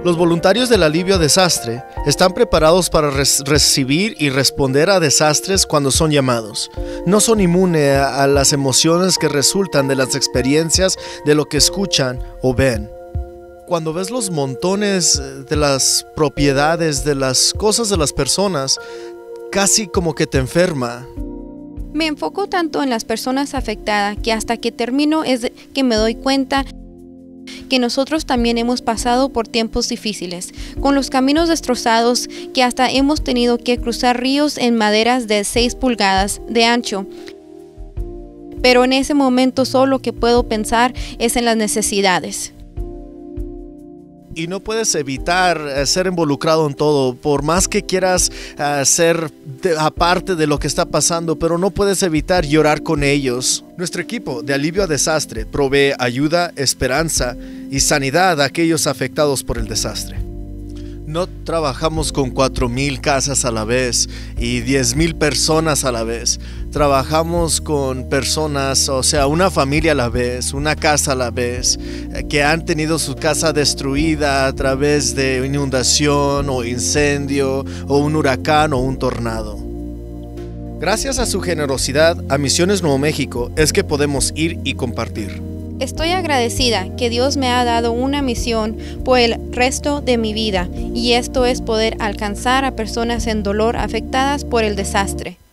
Los voluntarios del alivio a desastre están preparados para recibir y responder a desastres cuando son llamados. No son inmunes a las emociones que resultan de las experiencias de lo que escuchan o ven. Cuando ves los montones de las propiedades, de las cosas de las personas, casi como que te enferma. Me enfoco tanto en las personas afectadas que hasta que termino es que me doy cuenta que nosotros también hemos pasado por tiempos difíciles, con los caminos destrozados, que hasta hemos tenido que cruzar ríos en maderas de 6 pulgadas de ancho. Pero en ese momento solo lo que puedo pensar es en las necesidades. Y no puedes evitar ser involucrado en todo, por más que quieras ser aparte de lo que está pasando, pero no puedes evitar llorar con ellos. Nuestro equipo de alivio a desastre provee ayuda, esperanza y sanidad a aquellos afectados por el desastre. No trabajamos con 4,000 casas a la vez y 10,000 personas a la vez. Trabajamos con personas, o sea, una familia a la vez, una casa a la vez, que han tenido su casa destruida a través de inundación o incendio o un huracán o un tornado. Gracias a su generosidad a Misiones Nuevo México es que podemos ir y compartir. Estoy agradecida que Dios me ha dado una misión por el resto de mi vida, y esto es poder alcanzar a personas en dolor afectadas por el desastre.